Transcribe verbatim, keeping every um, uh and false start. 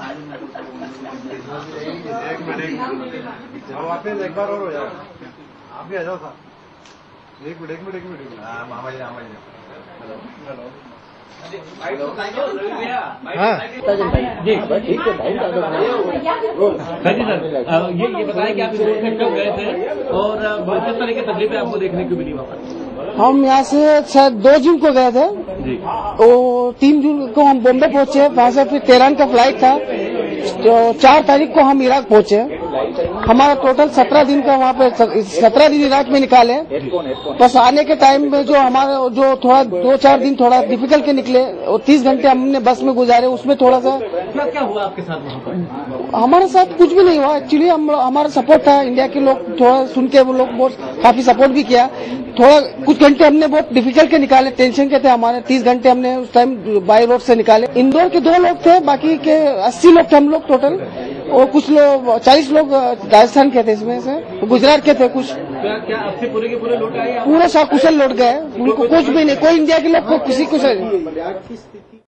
एक मिनट अब वापस एक बार और हो जाए। आप भी आ जाओ साहब। एक मिनट एक मिनट एक मिनट मामा जी मामा जी हेलो हेलो हाँ जी ठीक है भाई जी सर ये ये बताएं कि आप इस रोड में कब गए थे और किस तरह की तकलीफें आपको देखने को मिली वहाँ पर? हम यहाँ से शायद दो जून को गए थे जी तो तीन जून को हम बॉम्बे पहुंचे, वहाँ से फिर तेरह का फ्लाइट था तो चार तारीख को हम इराक पहुंचे। हमारा टोटल सत्रह दिन का वहाँ पे सत्रह दिन इराक में निकाले। बस आने के टाइम में जो हमारा जो थोड़ा दो चार दिन थोड़ा डिफिकल्ट के निकले और तीस घंटे हमने बस में गुजारे। उसमें थोड़ा सा क्या क्या हुआ आपके साथ वहाँ पर? हमारे साथ कुछ भी नहीं हुआ। एक्चुअली हम हमारा सपोर्ट था, इंडिया के लोग थोड़ा सुन के वो लोग बहुत काफी सपोर्ट भी किया। थोड़ा कुछ घंटे हमने बहुत डिफिकल्ट के निकाले, टेंशन के थे हमारे। तीस घंटे हमने उस टाइम बाई रोड से निकाले। इंदौर के दो लोग थे, बाकी के अस्सी लोग थे हम लोग टोटल, और कुछ लोग चालीस लोग राजस्थान के थे, इसमें से गुजरात के थे कुछ। क्या क्या आपसे पूरे के पूरे लौट आए? पूरे सकुशल लौट गए, उनको कुछ भी नहीं, कोई इंडिया के लोग को किसी कुछ